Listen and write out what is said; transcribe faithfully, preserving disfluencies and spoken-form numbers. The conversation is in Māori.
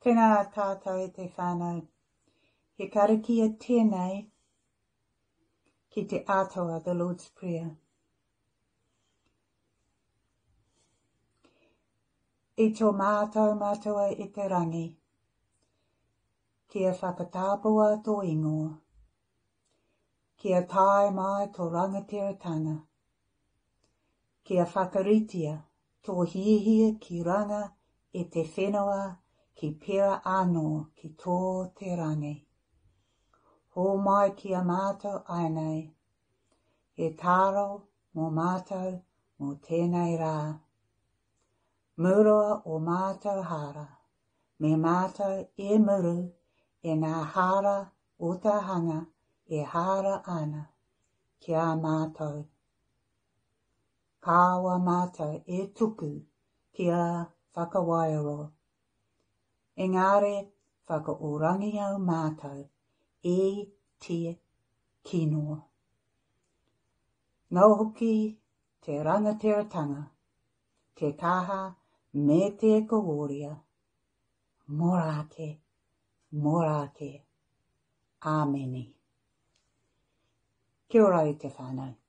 Tēnā tātou e te whānau. He karakia tēnei ki te ātoa, the Lord's Prayer. I tō mātou mātua i te rangi, kia whakatāpua tō ingoa, kia tae mai tō rangatiratanga, kia whakaritia tō hiehia ki ranga e te whenua ki pera anō ki tō te rangi. Hō mai kia mātou ainei, he tāro mō mātou mō tēnei rā. Murua o mātou hara, me mātou e muru e ngā hara o tā hanga e hara ana ki a mātou. Kāwa mātou e tuku ki a whakawaiaro. Engāre whakaorangi au mātou e te kinoa. Nau hoki te rangatiratanga, te kaha me te kaworia. Morake, morake. Āmeni. Kia ora i te whānau.